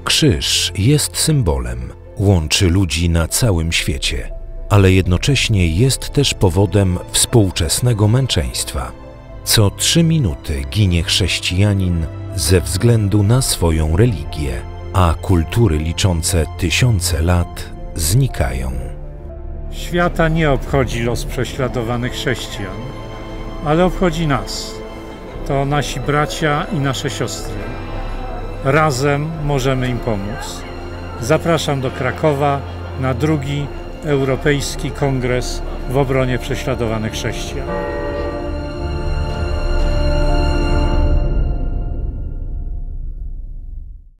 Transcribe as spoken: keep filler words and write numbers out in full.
Krzyż jest symbolem, łączy ludzi na całym świecie, ale jednocześnie jest też powodem współczesnego męczeństwa. Co trzy minuty ginie chrześcijanin ze względu na swoją religię, a kultury liczące tysiące lat znikają. Świata nie obchodzi los prześladowanych chrześcijan, ale obchodzi nas. To nasi bracia i nasze siostry. Razem możemy im pomóc. Zapraszam do Krakowa na drugi Europejski Kongres w obronie prześladowanych chrześcijan.